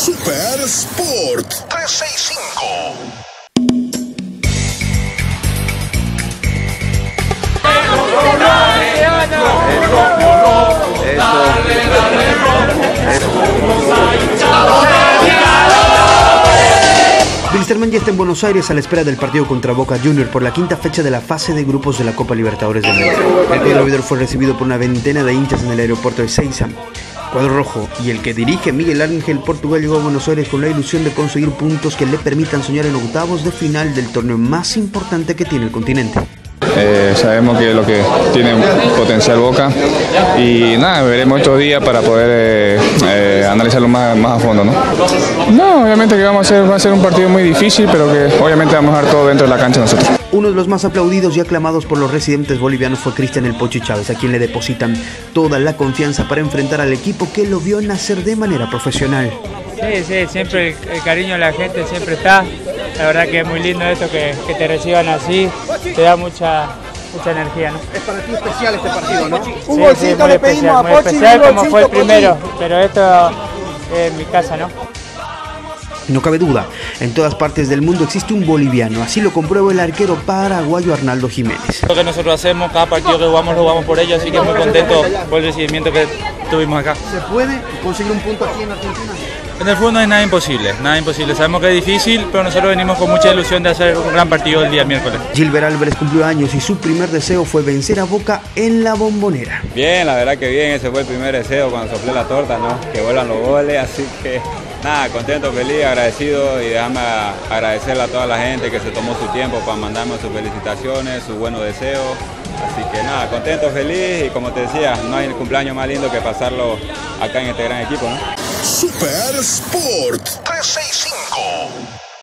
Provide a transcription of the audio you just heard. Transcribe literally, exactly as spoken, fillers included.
Super Sport trescientos sesenta y cinco. Wilstermann ya está en Buenos Aires a la espera del partido contra Boca Juniors por la quinta fecha de la fase de grupos de la Copa Libertadores de América. El cuadro vidor fue recibido por una veintena de hinchas en el aeropuerto de Ezeiza. Cuadro rojo y el que dirige Miguel Ángel Portugal llegó a Buenos Aires con la ilusión de conseguir puntos que le permitan soñar en octavos de final del torneo más importante que tiene el continente. Eh, sabemos que es lo que tiene potencial Boca y nada, veremos estos días para poder eh, eh, analizarlo más, más a fondo, ¿no? No, obviamente que vamos a hacer, va a ser un partido muy difícil, pero que obviamente vamos a dejar todo dentro de la cancha nosotros. Uno de los más aplaudidos y aclamados por los residentes bolivianos fue Cristian El Pocho Chávez, a quien le depositan toda la confianza para enfrentar al equipo que lo vio nacer de manera profesional. Sí, sí, siempre el, el cariño de la gente siempre está. La verdad que es muy lindo esto, que, que te reciban así, te da mucha, mucha energía, ¿no? Es para ti especial este partido, ¿no? Sí, un golcito sí, le pedimos a Pochi, especial como fue el primero, pero esto es en mi casa, ¿no? No cabe duda, en todas partes del mundo existe un boliviano, así lo comprueba el arquero paraguayo Arnaldo Jiménez. Lo que nosotros hacemos, cada partido que jugamos lo jugamos por ellos, así que muy contento por el recibimiento que tuvimos acá. ¿Se puede conseguir un punto aquí en Argentina? En el fútbol no hay nada imposible, nada imposible. Sabemos que es difícil, pero nosotros venimos con mucha ilusión de hacer un gran partido el día miércoles. Gilbert Álvarez cumplió años y su primer deseo fue vencer a Boca en la Bombonera. Bien, la verdad que bien, ese fue el primer deseo cuando soplé la torta, ¿no? Que vuelvan los goles, así que nada, contento, feliz, agradecido y déjame agradecerle a toda la gente que se tomó su tiempo para mandarme sus felicitaciones, sus buenos deseos. Así que nada, contento, feliz y como te decía, no hay cumpleaños más lindo que pasarlo acá en este gran equipo, ¿no? Super Sport trescientos sesenta y cinco.